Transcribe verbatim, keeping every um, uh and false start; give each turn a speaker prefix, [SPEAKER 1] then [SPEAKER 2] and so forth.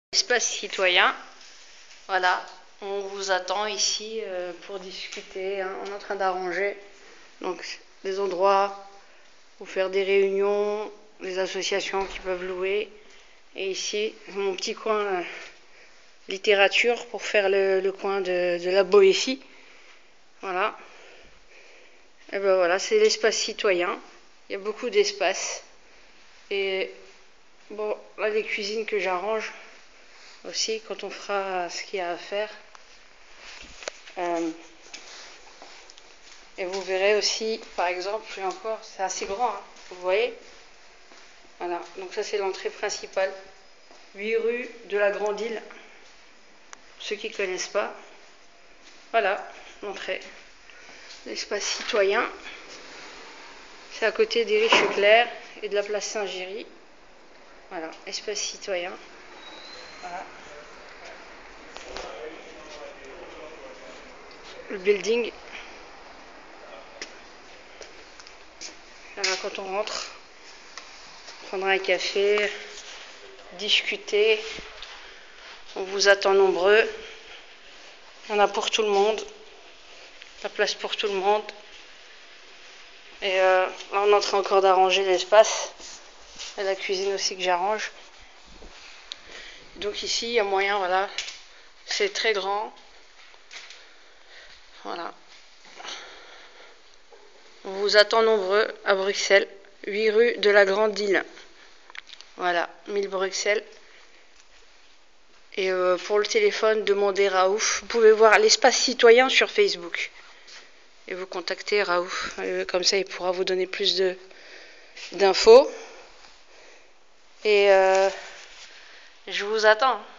[SPEAKER 1] Espace citoyen, voilà, on vous attend ici euh, pour discuter, hein. On est en train d'arranger donc des endroits pour faire des réunions, des associations qui peuvent louer. Et ici, mon petit coin euh, littérature pour faire le, le coin de, de la Boétie. Voilà. Et ben voilà, c'est l'espace citoyen. Il y a beaucoup d'espace. Et bon, là, les cuisines que j'arrange aussi quand on fera ce qu'il y a à faire. Euh, et vous verrez aussi, par exemple, et encore, c'est assez grand, hein, vous voyez. Voilà, donc ça c'est l'entrée principale. huit rue de la Grande Île. Ceux qui ne connaissent pas. Voilà, l'entrée. L'espace citoyen. C'est à côté des Riches Clairs et de la place Saint-Géry. Voilà, espace citoyen. Voilà. Le building. Voilà, quand on rentre, prendre un café, discuter. On vous attend nombreux. Il y en a pour tout le monde. La place pour tout le monde. Et euh, là, on est en train encore d'arranger l'espace. Et la cuisine aussi que j'arrange. Donc ici, il y a moyen, voilà. C'est très grand. Voilà. On vous attend nombreux à Bruxelles. huit rue de la Grande Île. Voilà, mille Bruxelles. Et euh, pour le téléphone, demandez Raouf. Vous pouvez voir l'espace citoyen sur Facebook. Et vous contactez Raouf. Euh, comme ça, il pourra vous donner plus de d'infos. Et euh, je vous attends.